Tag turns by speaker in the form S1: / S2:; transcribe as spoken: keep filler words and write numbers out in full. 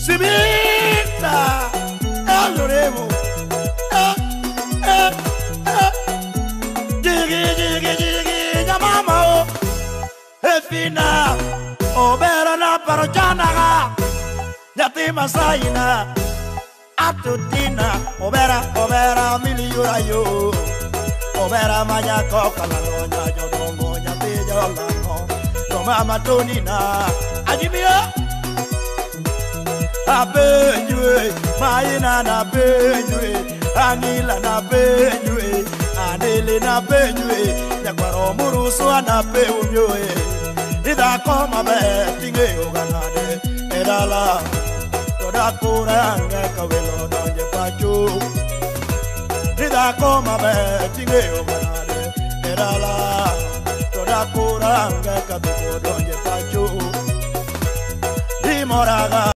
S1: Sibita, Aloremo, eh, eh, eh, Jiggy, jiggy, jiggy, Yamama, Efina, Obera na Parojana, Yati Maasai na, Atutina, Obera, Obera, Miliura yo, Obera Maya Coca-Cola, Yodongo, Yati Yolano, Mama Tonina, Ajibia. Na benjwe, maina na benjwe, anila na benjwe, anele na benjwe, yakwaro murusu na benjwe. Ida koma be tinge oganade, edala, toda kuranga kawelo donje pachu. Ida koma be tinge oganade, edala, toda kuranga kawelo donje pachu. Di moraga.